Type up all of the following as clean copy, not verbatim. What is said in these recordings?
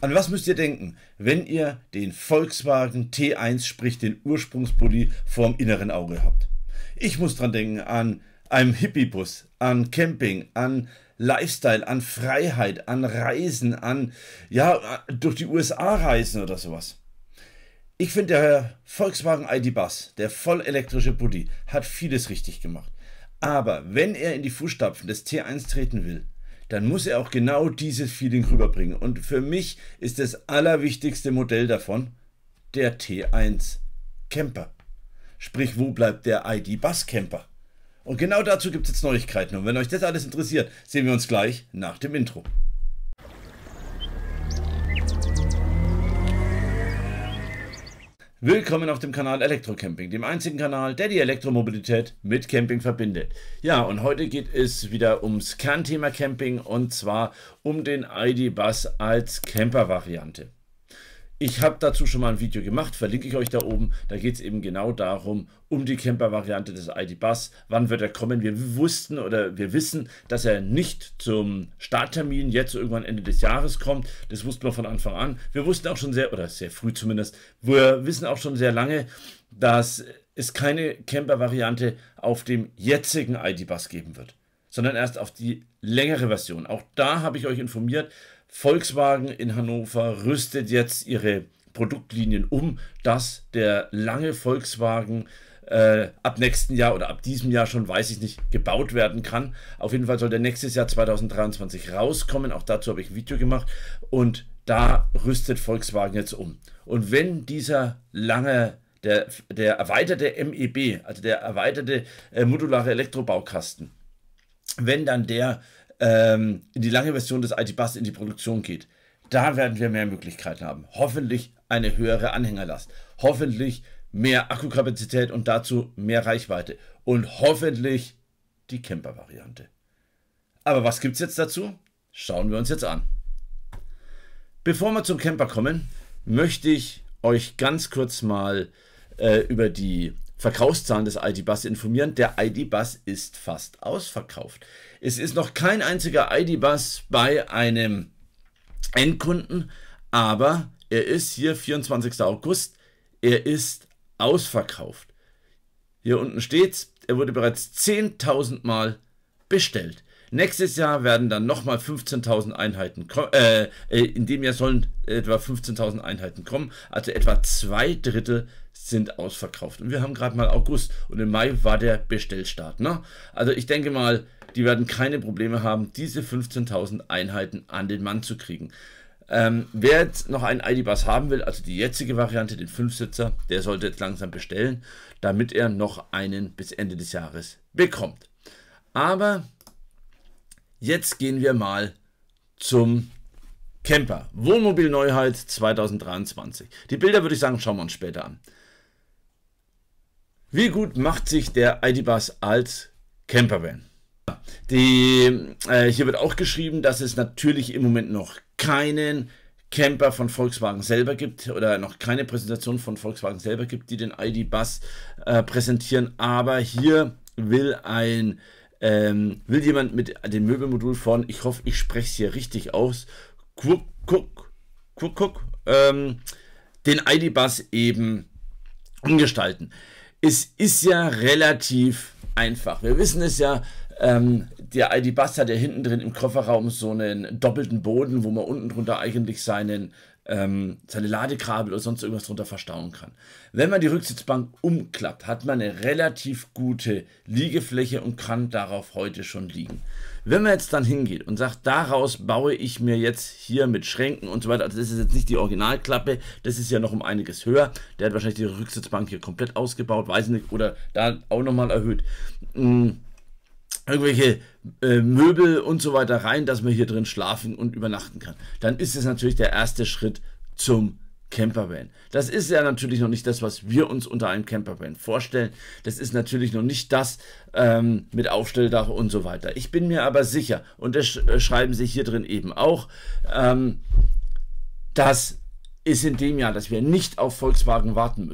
An was müsst ihr denken, wenn ihr den Volkswagen T1, sprich den Ursprungsbody, vorm inneren Auge habt? Ich muss dran denken an einen Hippiebus, an Camping, an Lifestyle, an Freiheit, an Reisen, an durch die USA reisen oder sowas. Ich finde, der Volkswagen ID.Buzz, der vollelektrische Body, hat vieles richtig gemacht. Aber wenn er in die Fußstapfen des T1 treten will, dann muss er auch genau dieses Feeling rüberbringen. Und für mich ist das allerwichtigste Modell davon der T1 Camper. Sprich, wo bleibt der ID.Buzz Camper? Und genau dazu gibt es jetzt Neuigkeiten. Und wenn euch das alles interessiert, sehen wir uns gleich nach dem Intro. Willkommen auf dem Kanal Elektrocamping, dem einzigen Kanal, der die Elektromobilität mit Camping verbindet. Ja, und heute geht es wieder ums Kernthema Camping und zwar um den ID.Buzz als Camper-Variante. Ich habe dazu schon mal ein Video gemacht, verlinke ich euch da oben. Da geht es eben genau darum, um die Camper-Variante des ID.Buzz. Wann wird er kommen? Wir wissen, dass er nicht zum Starttermin jetzt irgendwann Ende des Jahres kommt. Das wussten wir von Anfang an. Wir wussten auch schon sehr früh zumindest, wir wissen auch schon sehr lange, dass es keine Camper-Variante auf dem jetzigen ID.Buzz geben wird, sondern erst auf die längere Version. Auch da habe ich euch informiert, Volkswagen in Hannover rüstet jetzt ihre Produktlinien um, dass der lange Volkswagen ab nächsten Jahr oder ab diesem Jahr schon, weiß ich nicht, gebaut werden kann. Auf jeden Fall soll der nächstes Jahr 2023 rauskommen. Auch dazu habe ich ein Video gemacht und da rüstet Volkswagen jetzt um. Und wenn dieser lange, der erweiterte MEB, also der erweiterte modulare Elektrobaukasten, wenn dann der in die lange Version des ID.Buzz in die Produktion geht, da werden wir mehr Möglichkeiten haben. Hoffentlich eine höhere Anhängerlast, hoffentlich mehr Akkukapazität und dazu mehr Reichweite und hoffentlich die Camper-Variante. Aber was gibt es jetzt dazu? Schauen wir uns jetzt an. Bevor wir zum Camper kommen, möchte ich euch ganz kurz mal über die Verkaufszahlen des ID.Buzz informieren. Der ID.Buzz ist fast ausverkauft. Es ist noch kein einziger ID.Buzz bei einem Endkunden, aber er ist hier 24. August, er ist ausverkauft. Hier unten steht's, er wurde bereits 10.000 Mal bestellt. Nächstes Jahr werden dann nochmal 15.000 Einheiten kommen, in dem Jahr sollen etwa 15.000 Einheiten kommen, also etwa 2/3 sind ausverkauft. Und wir haben gerade mal August und im Mai war der Bestellstart. Ne? Also ich denke mal, die werden keine Probleme haben, diese 15.000 Einheiten an den Mann zu kriegen. Wer jetzt noch einen ID.Buzz haben will, also die jetzige Variante, den 5-Sitzer, der sollte jetzt langsam bestellen, damit er noch einen bis Ende des Jahres bekommt. Aber jetzt gehen wir mal zum Camper. Wohnmobil-Neuheit 2023. Die Bilder würde ich sagen, schauen wir uns später an. Wie gut macht sich der ID.Buzz als Campervan? Hier wird auch geschrieben, dass es natürlich im Moment noch keinen Camper von Volkswagen selber gibt oder noch keine Präsentation von Volkswagen selber gibt, die den ID.Buzz präsentieren. Aber hier will jemand mit dem Möbelmodul von, ich hoffe, ich spreche es hier richtig aus, den ID.Buzz eben umgestalten. Es ist ja relativ einfach. Wir wissen es ja, der ID.Buzz hat ja hinten drin im Kofferraum so einen doppelten Boden, wo man unten drunter eigentlich seine Ladekabel oder sonst irgendwas drunter verstauen kann. Wenn man die Rücksitzbank umklappt, hat man eine relativ gute Liegefläche und kann darauf heute schon liegen. Wenn man jetzt dann hingeht und sagt, daraus baue ich mir jetzt hier mit Schränken und so weiter, also das ist jetzt nicht die Originalklappe, das ist ja noch um einiges höher, der hat wahrscheinlich die Rücksitzbank hier komplett ausgebaut, weiß nicht, oder da auch nochmal erhöht. Irgendwelche Möbel und so weiter rein, dass man hier drin schlafen und übernachten kann. Dann ist es natürlich der erste Schritt zum Campervan. Das ist ja natürlich noch nicht das, was wir uns unter einem Campervan vorstellen. Das ist natürlich noch nicht das mit Aufstelldach und so weiter. Ich bin mir aber sicher, und das schreiben sie hier drin eben auch, dass ist in dem Jahr, dass wir nicht auf Volkswagen warten müssen.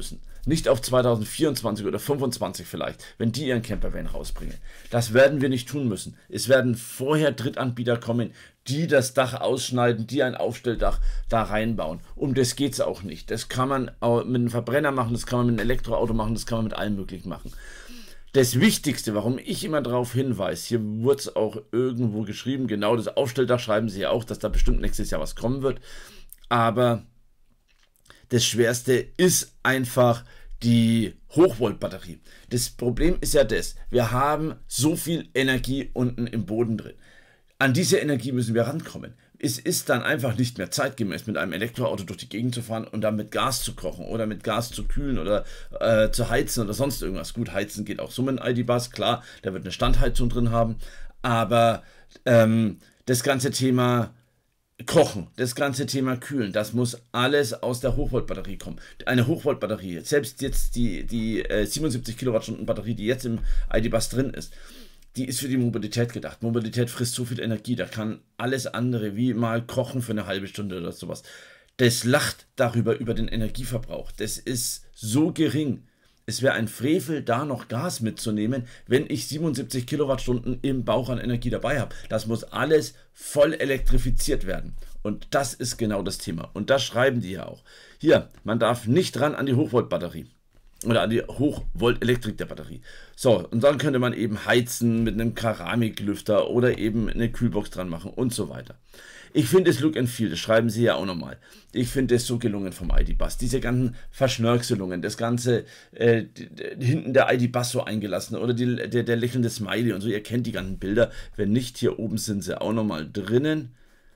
Nicht auf 2024 oder 2025 vielleicht, wenn die ihren Campervan rausbringen. Das werden wir nicht tun müssen. Es werden vorher Drittanbieter kommen, die das Dach ausschneiden, die ein Aufstelldach da reinbauen. Um das geht es auch nicht. Das kann man auch mit einem Verbrenner machen, das kann man mit einem Elektroauto machen, das kann man mit allem Möglichen machen. Das Wichtigste, warum ich immer darauf hinweise, hier wurde es auch irgendwo geschrieben, genau das Aufstelldach schreiben sie ja auch, dass da bestimmt nächstes Jahr was kommen wird. Aber das Schwerste ist einfach die Hochvoltbatterie. Das Problem ist ja das, wir haben so viel Energie unten im Boden drin. An diese Energie müssen wir rankommen. Es ist dann einfach nicht mehr zeitgemäß, mit einem Elektroauto durch die Gegend zu fahren und dann mit Gas zu kochen oder mit Gas zu kühlen oder zu heizen oder sonst irgendwas. Gut, heizen geht auch so mit einem ID.Bus, klar, der wird eine Standheizung drin haben, aber das ganze Thema Kochen, das ganze Thema Kühlen, das muss alles aus der Hochvoltbatterie kommen. Eine Hochvoltbatterie, selbst jetzt die 77 Kilowattstunden Batterie, die jetzt im ID.Bus drin ist, die ist für die Mobilität gedacht. Mobilität frisst so viel Energie, da kann alles andere, wie mal kochen für eine halbe Stunde oder sowas. Das lacht darüber, über den Energieverbrauch. Das ist so gering. Es wäre ein Frevel, da noch Gas mitzunehmen, wenn ich 77 Kilowattstunden im Bauch an Energie dabei habe. Das muss alles voll elektrifiziert werden. Und das ist genau das Thema. Und das schreiben die ja auch. Hier, man darf nicht ran an die Hochvoltbatterie. Oder an die Hochvolt-Elektrik der Batterie. So, und dann könnte man eben heizen mit einem Keramiklüfter oder eben eine Kühlbox dran machen und so weiter. Ich finde das Look and Feel, das schreiben sie ja auch nochmal. Ich finde es so gelungen vom ID.Bus. Diese ganzen Verschnörkelungen, das ganze hinten der ID.Bus so eingelassen oder der lächelnde Smiley und so. Ihr kennt die ganzen Bilder. Wenn nicht, hier oben sind sie auch nochmal drinnen.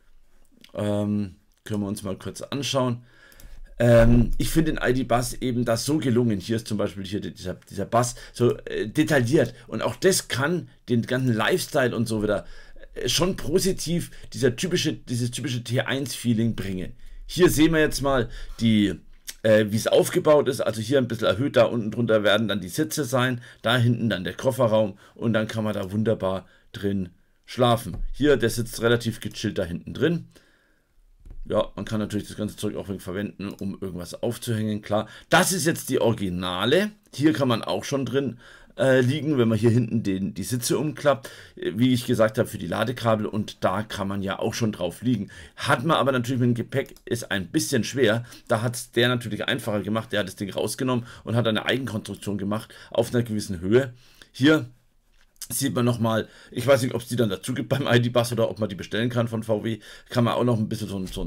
Können wir uns mal kurz anschauen. Ich finde den ID.Bus eben das so gelungen. Hier ist zum Beispiel hier dieser Bus so detailliert. Und auch das kann den ganzen Lifestyle und so wieder schon positiv dieses typische T1-Feeling bringen. Hier sehen wir jetzt mal wie es aufgebaut ist. Also hier ein bisschen erhöht, da unten drunter werden dann die Sitze sein. Da hinten dann der Kofferraum und dann kann man da wunderbar drin schlafen. Hier, der sitzt relativ gechillt da hinten drin. Ja, man kann natürlich das ganze Zeug auch verwenden, um irgendwas aufzuhängen, klar. Das ist jetzt die Originale. Hier kann man auch schon drin liegen, wenn man hier hinten die Sitze umklappt. Wie ich gesagt habe, für die Ladekabel und da kann man ja auch schon drauf liegen. Hat man aber natürlich mit dem Gepäck, ist ein bisschen schwer. Da hat es der natürlich einfacher gemacht. Der hat das Ding rausgenommen und hat eine Eigenkonstruktion gemacht auf einer gewissen Höhe. Hier sieht man nochmal, ich weiß nicht, ob es die dann dazu gibt beim ID.Bus oder ob man die bestellen kann von VW, kann man auch noch ein bisschen so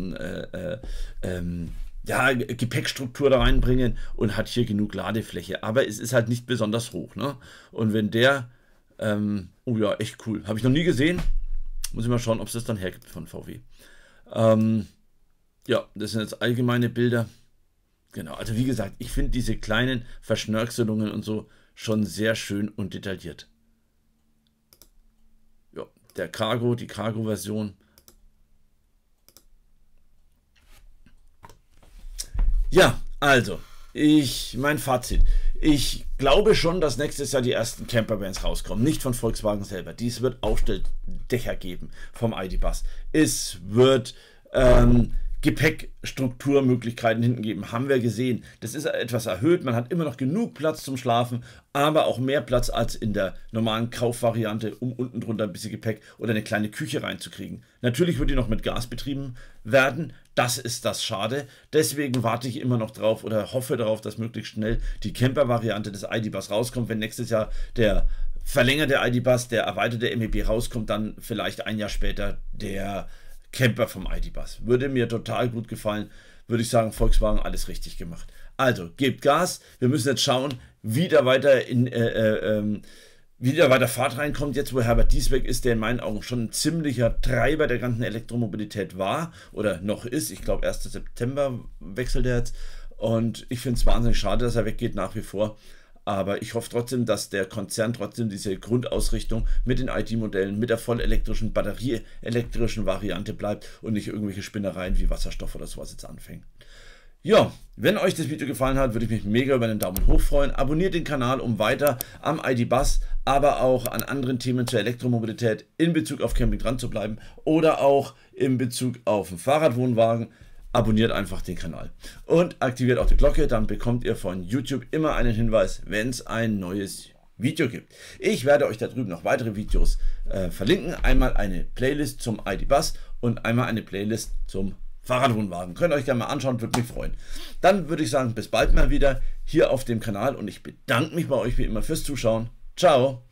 ein Gepäckstruktur da reinbringen und hat hier genug Ladefläche. Aber es ist halt nicht besonders hoch, ne? Und wenn der, oh ja, echt cool. Habe ich noch nie gesehen. Muss ich mal schauen, ob es das dann hergibt von VW. Ja, das sind jetzt allgemeine Bilder. Genau, also wie gesagt, ich finde diese kleinen Verschnörkelungen und so schon sehr schön und detailliert. Der Cargo, die Cargo-Version. Ja, also, mein Fazit. Ich glaube schon, dass nächstes Jahr die ersten Campervans rauskommen. Nicht von Volkswagen selber. Dies wird Aufstelldächer geben vom ID.Bus. Es wird Gepäckstrukturmöglichkeiten hinten geben, haben wir gesehen. Das ist etwas erhöht, man hat immer noch genug Platz zum Schlafen, aber auch mehr Platz als in der normalen Kaufvariante, um unten drunter ein bisschen Gepäck oder eine kleine Küche reinzukriegen. Natürlich wird die noch mit Gas betrieben werden, das ist das Schade. Deswegen warte ich immer noch drauf oder hoffe darauf, dass möglichst schnell die Camper-Variante des ID.Bus rauskommt. Wenn nächstes Jahr der verlängerte ID.Bus, der erweiterte MEB rauskommt, dann vielleicht ein Jahr später der Camper vom ID.Bus. Würde mir total gut gefallen. Würde ich sagen, Volkswagen alles richtig gemacht. Also, gebt Gas. Wir müssen jetzt schauen, wie da weiter Fahrt reinkommt. Jetzt, wo Herbert Dies weg ist, der in meinen Augen schon ein ziemlicher Treiber der ganzen Elektromobilität war oder noch ist. Ich glaube, 1. September wechselt er jetzt. Und ich finde es wahnsinnig schade, dass er weggeht nach wie vor. Aber ich hoffe trotzdem, dass der Konzern trotzdem diese Grundausrichtung mit den ID.-Modellen, mit der vollelektrischen, batterieelektrischen Variante bleibt und nicht irgendwelche Spinnereien wie Wasserstoff oder sowas jetzt anfängt. Ja, wenn euch das Video gefallen hat, würde ich mich mega über einen Daumen hoch freuen. Abonniert den Kanal, um weiter am ID.Bus, aber auch an anderen Themen zur Elektromobilität in Bezug auf Camping dran zu bleiben oder auch in Bezug auf den Fahrradwohnwagen abonniert einfach den Kanal und aktiviert auch die Glocke, dann bekommt ihr von YouTube immer einen Hinweis, wenn es ein neues Video gibt. Ich werde euch da drüben noch weitere Videos verlinken. Einmal eine Playlist zum ID.Buzz und einmal eine Playlist zum Fahrradwohnwagen. Könnt ihr euch gerne mal anschauen, würde mich freuen. Dann würde ich sagen, bis bald mal wieder hier auf dem Kanal und ich bedanke mich bei euch wie immer fürs Zuschauen. Ciao!